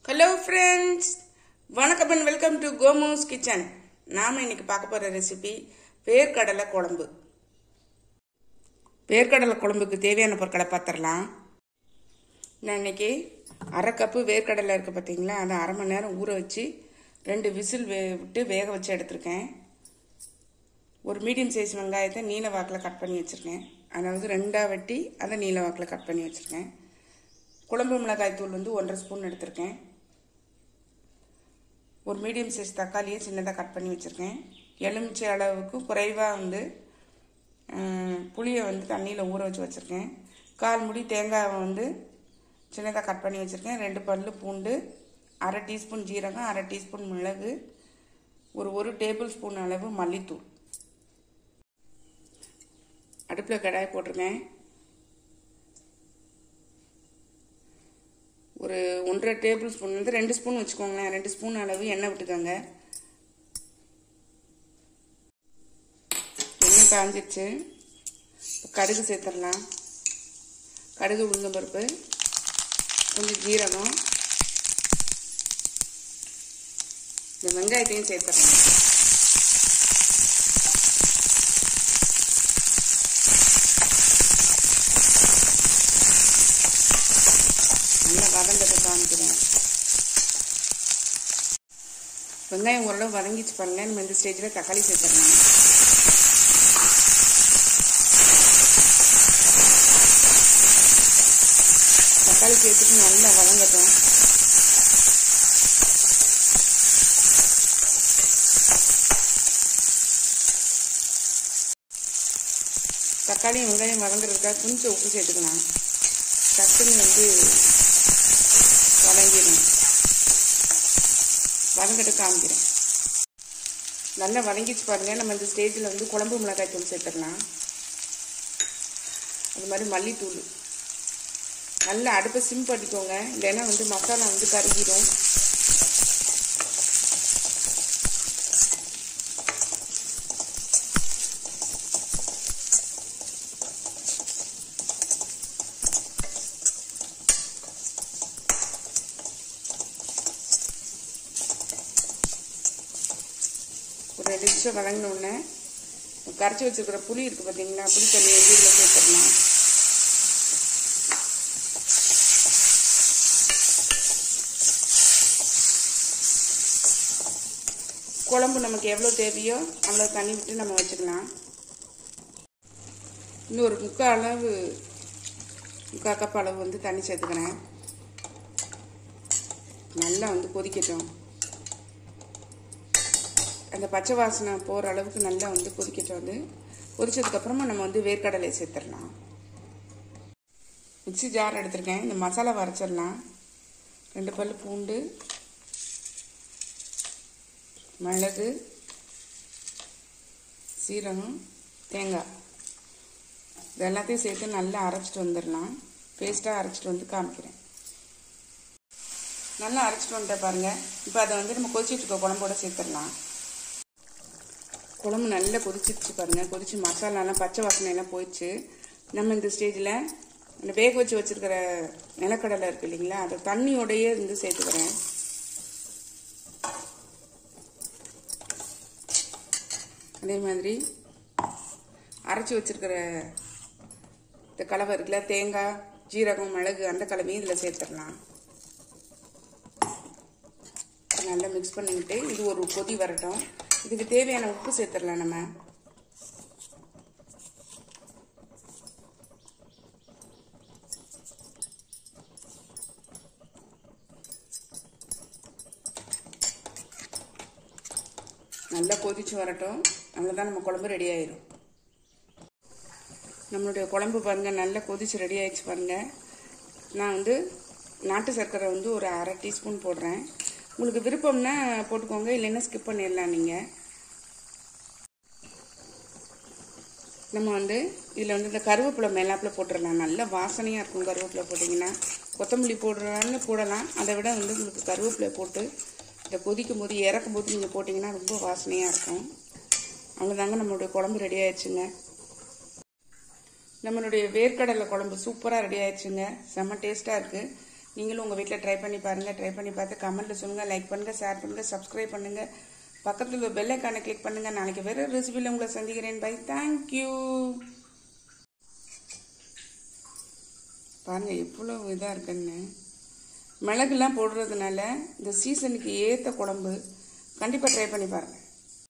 Hello friends, வணக்கம் and welcome to GOMU'S kitchen. நாம இன்னைக்கு பார்க்க போற ரெசிபி வேர்க்கடலை குழம்பு. வேர்க்கடலை குழம்புக்கு தேவையான பொருட்களை பார்த்துடலாம். நான் இன்னைக்கு அரை கப்பு வேர்க்கடலை இருக்கு பார்த்தீங்களா, அதை அரை மணி நேரம் ஊற வச்சு 2 விசில் விட்டு வேக வச்சு எடுத்திருக்கேன். ஒரு மீடியம் சைஸ் வெங்காயத்தை நீல வாக்கில் கட் பண்ணி வச்சுருக்கேன். அதாவது 2ஆ வெட்டி அதை நீல வாக்கில் கட் பண்ணி வச்சுருக்கேன். குழம்பு மிளகாய் தூள் 1.5 ஸ்பூன் எடுத்திருக்கேன். ஒரு மீடியம் சைஸ் தக்காளியை சின்னதாக கட் பண்ணி வச்சுருக்கேன். எலுமிச்சை அளவுக்கு குறைவாக புளியை தண்ணியில் ஊற வச்சு வச்சுருக்கேன். 1/4 முடி தேங்காயை சின்னதாக கட் பண்ணி வச்சுருக்கேன். 2 பல்லு பூண்டு, அரை டீஸ்பூன் ஜீரகம், அரை டீஸ்பூன் மிளகு, ஒரு டேபிள் ஸ்பூன் அளவு மல்லித்தூள். அடுப்பில் கடாய் போட்டிருக்கேன். ஒரு 1.5 டேபிள் ஸ்பூன் 2 ஸ்பூன் வச்சுக்கோங்களேன். 2 ஸ்பூன் அளவு எண்ணெய் விட்டுக்கோங்க. எண்ணெய் காஞ்சிடுச்சு. கடுகு சேர்த்துடலாம். கடுகு, உளுந்தம்பருப்பு, கொஞ்சம் ஜீரகம், இந்த வெங்காயத்தையும் சேர்த்துடலாம். நல்லா வதங்கத்தை காமிக்கிறேன். வெங்காயம் ஓரளவு வதங்கிச்சு பாருங்க. நம்ம இந்த ஸ்டேஜில் தக்காளி சேர்த்துடலாம். தக்காளி சேர்த்துட்டு நல்லா வதங்கட்டும். தக்காளி வெங்காயம் வதங்குறதுக்காக கொஞ்சம் உப்பு சேர்த்துக்கலாம். டக்குன்னு வதங்கிடும். வதங்கிட்டு காமிக்கிறேன். நல்லா வதங்கிச்சு பாருங்க. நம்ம இந்த ஸ்டேஜில் குழம்பு மிளகாய் தூள் சேர்த்துடலாம். அது மாதிரி மல்லித்தூள். நல்லா அடுப்பை சிம் பண்ணிக்கோங்க, இல்லைன்னா மசாலா கருகிடும். ஒரு 2 நிமிஷம் வதங்கினோடனே கரைச்சி வச்சுருக்கிற புளி இருக்குது பார்த்தீங்களா, புளி தண்ணி இதில் சேர்த்துடலாம். குழம்பு நமக்கு எவ்வளோ தேவையோ அவ்வளோ தண்ணி விட்டு நம்ம வச்சுக்கலாம். இன்னும் ஒரு 3/4 கப் அளவு தண்ணி சேர்த்துக்கிறேன். நல்லா கொதிக்கட்டும். அந்த பச்சை வாசனை போகிற அளவுக்கு நல்லா கொதிக்கட்டும். கொதிச்சதுக்கப்புறமா நம்ம வேர்க்கடலை சேர்த்துடலாம். மிக்ஸி ஜார் எடுத்திருக்கேன். இந்த மசாலா வரைச்சிடலாம். 2 பல்லு பூண்டு, மிளகு, சீரகம், தேங்காய், இது எல்லாத்தையும் சேர்த்து நல்லா அரைச்சிட்டு வந்துடலாம். பேஸ்ட்டாக அரைச்சிட்டு காமிக்கிறேன். நல்லா அரைச்சிட்டு வந்துட்டேன் பாருங்கள். இப்போ அதை நம்ம கொதிச்சிட்டு இருக்க குழம்போட சேர்த்துடலாம். குழம்பு நல்லா கொதிச்சிருச்சு பாருங்கள். கொதிச்சு மசாலாலாம் பச்சை வாசனையெல்லாம் போயிடுச்சு. நம்ம இந்த ஸ்டேஜில் அந்த வேக வச்சு வச்சுருக்கிற நிலக்கடலை இருக்குது இல்லைங்களா, அதை தண்ணியோடையே சேர்த்துக்கிறேன். அதே மாதிரி அரைச்சி வச்சுருக்கிற இந்த கலவை இருக்குல்ல, தேங்காய், ஜீரகம், மிளகு, அந்த கலவையும் இதில் சேர்த்துடலாம். நல்லா மிக்ஸ் பண்ணிக்கிட்டு இது ஒரு கொதி வரட்டும். இதுக்கு தேவையான உப்பு சேர்த்துடலாம். நம்ம நல்லா கொதிச்சு வரட்டும். அவ்வளோதான், நம்ம குழம்பு ரெடி ஆயிடும். நம்மளுடைய குழம்பு பாருங்க நல்லா கொதிச்சு ரெடி ஆயிடுச்சு பாருங்க. நான் நாட்டு சர்க்கரை ஒரு அரை டீஸ்பூன் போடுறேன். உங்களுக்கு விருப்பம்னா போட்டுக்கோங்க, இல்லைன்னா ஸ்கிப் பண்ணிடலாம். நீங்கள் நம்ம இதில் இந்த கருவேப்பிலை மேலாப்பில் போட்டுடலாம். நல்ல வாசனையாக இருக்கும். கருவேப்பிலை போட்டிங்கன்னா கொத்தமல்லி போடுறான்னு போடலாம். அதை விட உங்களுக்கு கருவேப்பிலை போட்டு இதை கொதிக்கும் போது இறக்கும் போது நீங்கள் போட்டிங்கன்னா ரொம்ப வாசனையாக இருக்கும். அவ்வளோதாங்க, நம்மளுடைய குழம்பு ரெடி ஆயிடுச்சுங்க. நம்மளுடைய வேர்க்கடலை குழம்பு சூப்பராக ரெடி ஆயிடுச்சுங்க. செம்ம டேஸ்ட்டாக இருக்குது. நீங்களும் உங்கள் வீட்டில் ட்ரை பண்ணி பாருங்கள். ட்ரை பண்ணி பார்த்து கமெண்ட்டில் சொல்லுங்கள். லைக் பண்ணுங்கள், ஷேர் பண்ணுங்கள், சப்ஸ்கிரைப் பண்ணுங்கள். பக்கத்தில் பெல் ஐக்கானை கிளிக் பண்ணுங்கள். நாளைக்கு வேறு ரெசிபியில் உங்களை சந்திக்கிறேன். பை. தேங்க்யூ. பாருங்கள் எவ்வளோ இதாக இருக்குன்னு. மிளகுலாம் போடுறதுனால இந்த சீசனுக்கு ஏற்ற குழம்பு. கண்டிப்பாக ட்ரை பண்ணி பாருங்கள்.